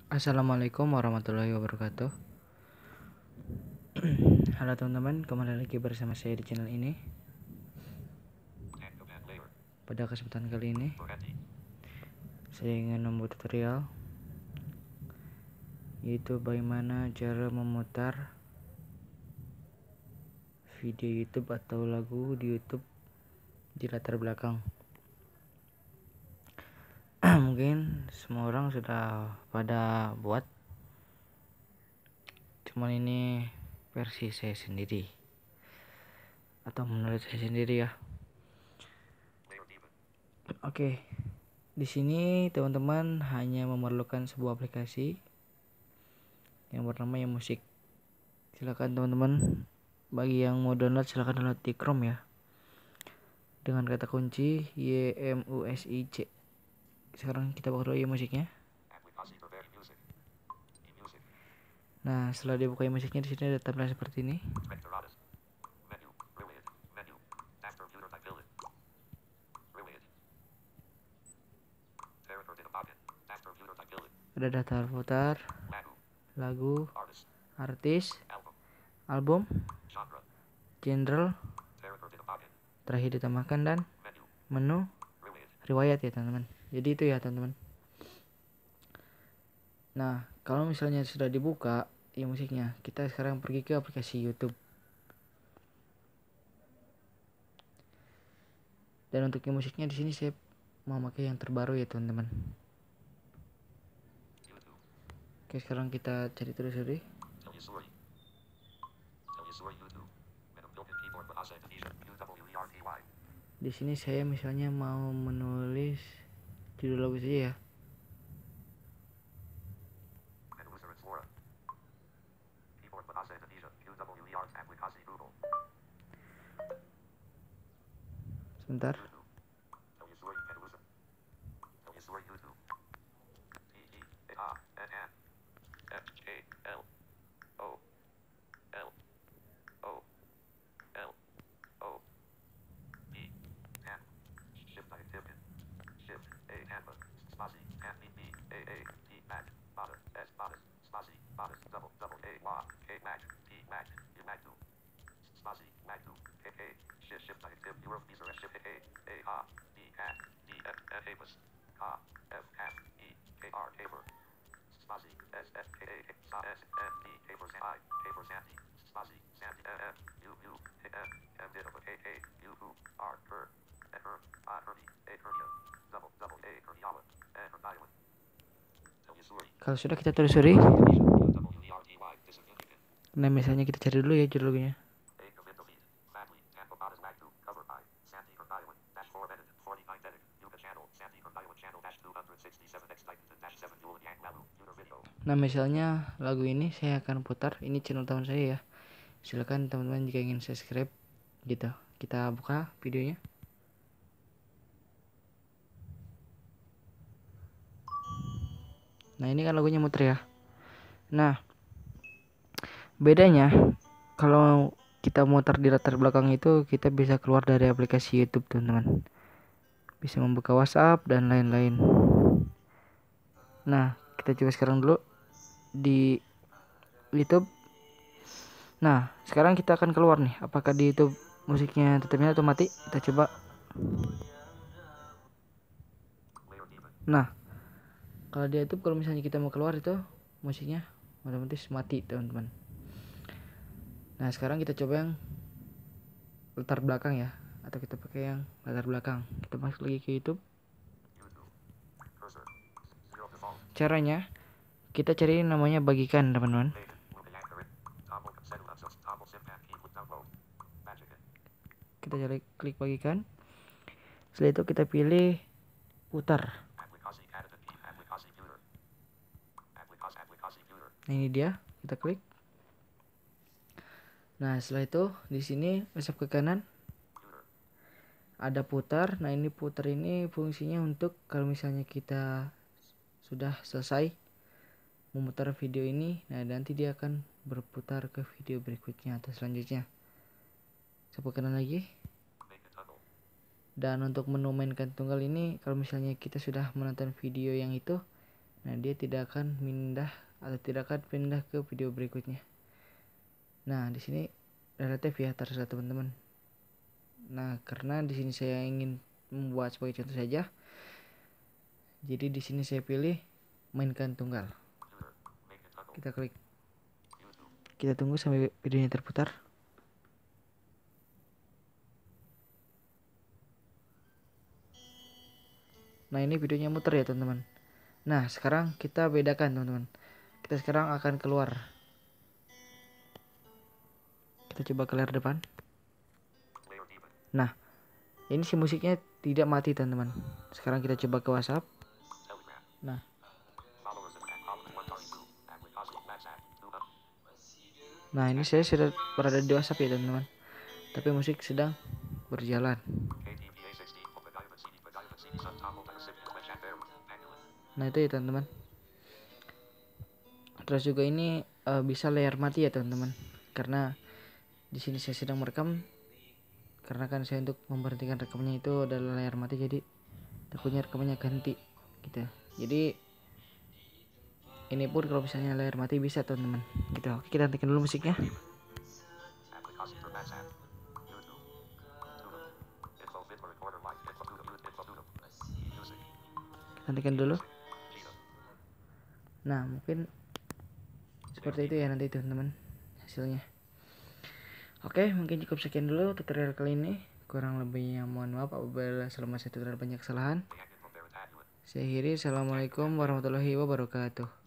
Assalamualaikum warahmatullahi wabarakatuh. Halo teman-teman, kembali lagi bersama saya di channel ini. Pada kesempatan kali ini, saya ingin membuat tutorial, yaitu bagaimana cara memutar video YouTube atau lagu di YouTube di latar belakang. Mungkin semua orang sudah pada buat, cuman ini versi saya sendiri atau menurut saya sendiri ya. Oke, di sini teman-teman hanya memerlukan sebuah aplikasi yang bernama Musik. Silakan teman-teman, bagi yang mau download silakan download di Chrome ya, dengan kata kunci YMUSIC. Sekarang kita buka dulu musiknya. Nah, setelah dibuka musiknya, di sini ada tampilan seperti ini. Ada daftar putar, lagu, artis, album, genre, terakhir ditambahkan, dan menu, riwayat ya teman-teman. Jadi itu ya teman-teman. Nah, kalau misalnya sudah dibuka musiknya, kita sekarang pergi ke aplikasi YouTube. Dan untuk musiknya di sini saya mau pakai yang terbaru ya teman-teman. Oke, sekarang kita cari terus deh. Di sini saya misalnya mau menulis judul lagu saja ya. Sebentar. Kalau sudah kita telusuri. Nah, misalnya kita cari dulu ya judul lagunya. Nah, misalnya lagu ini saya akan putar, ini channel teman saya ya. Silakan teman-teman jika ingin subscribe gitu. Kita buka videonya. Nah, ini kan lagunya muter ya. Nah, bedanya kalau kita muter di latar belakang itu, kita bisa keluar dari aplikasi YouTube teman-teman. Bisa membuka WhatsApp dan lain-lain. Nah, kita coba sekarang dulu di YouTube. Nah, sekarang kita akan keluar nih. Apakah di YouTube musiknya tetap nyala atau mati? Kita coba. Nah, kalau di YouTube kalau misalnya kita mau keluar itu musiknya otomatis mati teman-teman. Nah, sekarang kita coba yang latar belakang ya, atau kita pakai yang latar belakang. Kita masuk lagi ke YouTube. Caranya kita cari namanya bagikan teman-teman. Kita cari klik bagikan. Setelah itu kita pilih putar. Nah, ini dia, kita klik. Nah, setelah itu di sini swipe ke kanan ada putar. Nah, ini putar ini fungsinya untuk kalau misalnya kita sudah selesai memutar video ini, nah nanti dia akan berputar ke video berikutnya atau selanjutnya. Swipe ke kanan lagi. Dan untuk menu mainkan tunggal ini, kalau misalnya kita sudah menonton video yang itu, Nah, dia tidak akan pindah ke video berikutnya. Nah, di sini relatif ya, terserah teman-teman. Nah, karena di sini saya ingin membuat sebagai contoh saja. Jadi di sini saya pilih mainkan tunggal. Kita klik. Kita tunggu sampai videonya terputar. Nah, ini videonya muter ya, teman-teman. Nah, sekarang kita bedakan, teman-teman. Kita sekarang akan keluar. Kita coba ke layar depan. Nah, ini si musiknya tidak mati, teman-teman. Sekarang kita coba ke WhatsApp. Nah, ini saya sudah berada di WhatsApp ya, teman-teman. Tapi musik sedang berjalan. Nah, itu ya, teman-teman. Terus juga ini bisa layar mati ya, teman-teman. Karena di sini saya sedang merekam. Karena kan saya untuk memberhentikan rekamnya itu adalah layar mati, jadi takutnya rekamannya ganti gitu. Jadi ini pun kalau misalnya layar mati bisa, teman-teman. Gitu. Oke, kita hentikan dulu musiknya. Kita hentikan dulu. Nah, mungkin seperti itu ya nanti, teman-teman, hasilnya. Oke, mungkin cukup sekian dulu tutorial kali ini. Kurang lebihnya mohon maaf apabila selama saya tutorial banyak kesalahan. Saya akhiri. Assalamualaikum warahmatullahi wabarakatuh.